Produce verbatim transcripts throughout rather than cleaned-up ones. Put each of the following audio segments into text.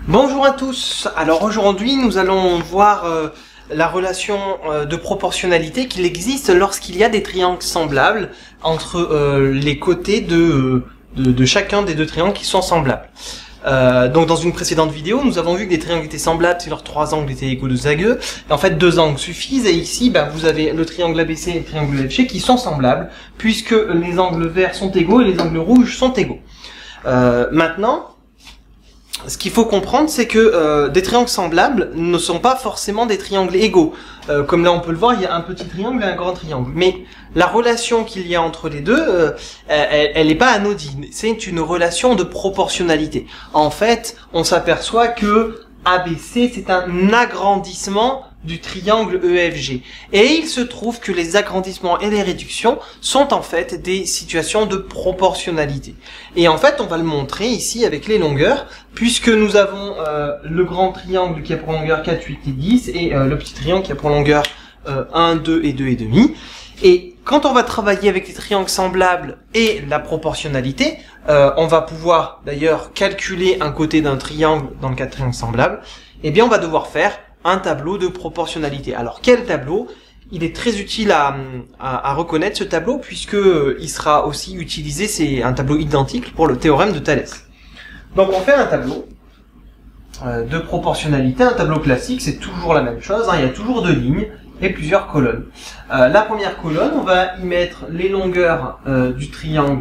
Bonjour à tous. Alors aujourd'hui nous allons voir euh, la relation euh, de proportionnalité qu'il existe lorsqu'il y a des triangles semblables entre euh, les côtés de, de, de chacun des deux triangles qui sont semblables. Euh, donc dans une précédente vidéo nous avons vu que des triangles étaient semblables si leurs trois angles étaient égaux de Zaghe. Et en fait deux angles suffisent et ici ben, vous avez le triangle A B C et le triangle F G qui sont semblables puisque les angles verts sont égaux et les angles rouges sont égaux. Euh, maintenant ce qu'il faut comprendre, c'est que euh, des triangles semblables ne sont pas forcément des triangles égaux. Euh, comme là on peut le voir, il y a un petit triangle et un grand triangle. Mais la relation qu'il y a entre les deux, euh, elle n'est pas anodine. C'est une relation de proportionnalité. En fait, on s'aperçoit que A B C, c'est un agrandissement du triangle E F G. Et il se trouve que les agrandissements et les réductions sont en fait des situations de proportionnalité. Et en fait, on va le montrer ici avec les longueurs, puisque nous avons euh, le grand triangle qui a pour longueur quatre, huit et dix, et euh, le petit triangle qui a pour longueur euh, un, deux et deux et demi. Et quand on va travailler avec les triangles semblables et la proportionnalité, euh, on va pouvoir d'ailleurs calculer un côté d'un triangle dans le cas de triangle semblable, eh bien on va devoir faire un tableau de proportionnalité. Alors quel tableau? Il est très utile à, à, à reconnaître ce tableau puisque il sera aussi utilisé, c'est un tableau identique pour le théorème de Thalès. Donc on fait un tableau euh, de proportionnalité, un tableau classique, c'est toujours la même chose, hein, il y a toujours deux lignes et plusieurs colonnes. Euh, la première colonne, on va y mettre les longueurs euh, du triangle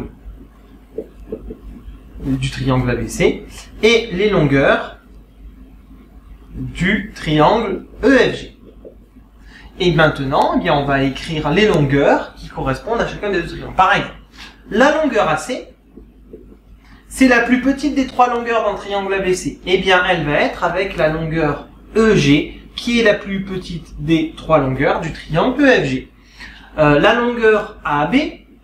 du triangle A B C et les longueurs du triangle E F G. Et maintenant, eh bien, on va écrire les longueurs qui correspondent à chacun des deux triangles. Par exemple, la longueur A C, c'est la plus petite des trois longueurs d'un triangle A B C. Eh bien, elle va être avec la longueur E G, qui est la plus petite des trois longueurs du triangle E F G. Euh, la longueur A B,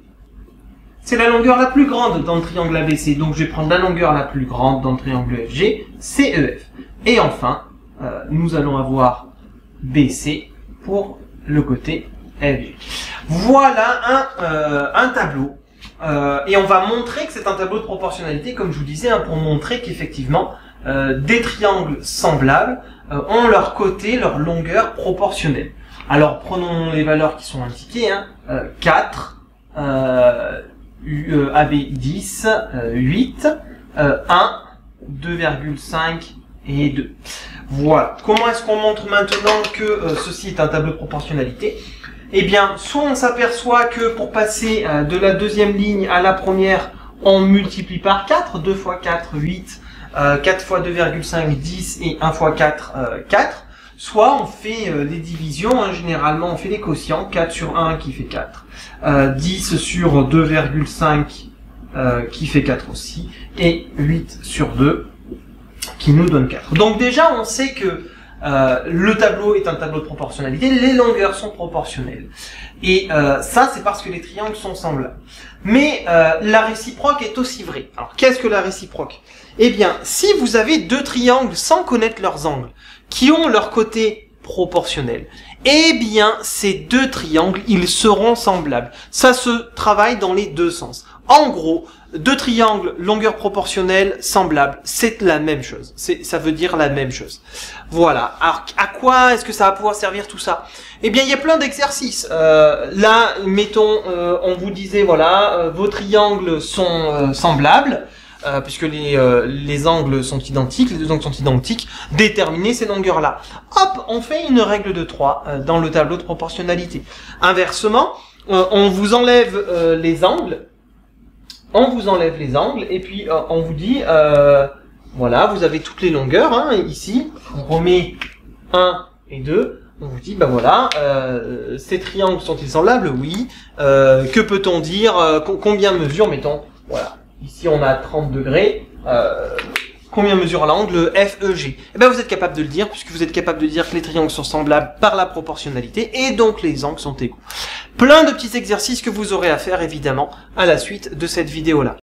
c'est la longueur la plus grande dans le triangle A B C. Donc, je vais prendre la longueur la plus grande dans le triangle E F G, C E F. Et enfin, euh, nous allons avoir B C pour le côté F G. Voilà un, euh, un tableau. Euh, et on va montrer que c'est un tableau de proportionnalité, comme je vous disais, hein, pour montrer qu'effectivement, euh, des triangles semblables euh, ont leur côté, leur longueur proportionnelle. Alors, prenons les valeurs qui sont indiquées. Hein, euh, quatre, euh, euh, A B dix, euh, huit, euh, un, deux virgule cinq et deux. Voilà. Comment est-ce qu'on montre maintenant que euh, ceci est un tableau de proportionnalité? Eh bien, soit on s'aperçoit que pour passer euh, de la deuxième ligne à la première, on multiplie par quatre, deux fois quatre, huit, euh, quatre fois deux virgule cinq, dix et un fois quatre, euh, quatre. Soit on fait euh, des divisions, hein, généralement on fait des quotients, quatre sur un qui fait quatre, euh, dix sur deux virgule cinq euh, qui fait quatre aussi, et huit sur deux qui nous donne quatre. Donc déjà on sait que euh, le tableau est un tableau de proportionnalité, les longueurs sont proportionnelles. Et euh, ça c'est parce que les triangles sont semblables. Mais euh, la réciproque est aussi vraie. Alors qu'est-ce que la réciproque? Eh bien, si vous avez deux triangles sans connaître leurs angles, qui ont leur côté proportionnel, eh bien ces deux triangles, ils seront semblables. Ça se travaille dans les deux sens. En gros, deux triangles, longueur proportionnelle, semblables, c'est la même chose. C'est, ça veut dire la même chose. Voilà. Alors, à quoi est-ce que ça va pouvoir servir tout ça? Eh bien, il y a plein d'exercices. Euh, là, mettons, euh, on vous disait, voilà, euh, vos triangles sont euh, semblables, euh, puisque les, euh, les angles sont identiques, les deux angles sont identiques. Déterminer ces longueurs-là. Hop, on fait une règle de trois euh, dans le tableau de proportionnalité. Inversement, euh, on vous enlève euh, les angles. On vous enlève les angles et puis euh, on vous dit, euh, voilà, vous avez toutes les longueurs, hein, ici, on remet un et deux, on vous dit, ben voilà, euh, ces triangles sont-ils semblables? Oui. Euh, que peut-on dire? euh, Combien mesure, mettons, voilà, ici on a trente degrés, euh, combien mesure l'angle F E G? Eh ben vous êtes capable de le dire, puisque vous êtes capable de dire que les triangles sont semblables par la proportionnalité, et donc les angles sont égaux. Plein de petits exercices que vous aurez à faire, évidemment, à la suite de cette vidéo-là.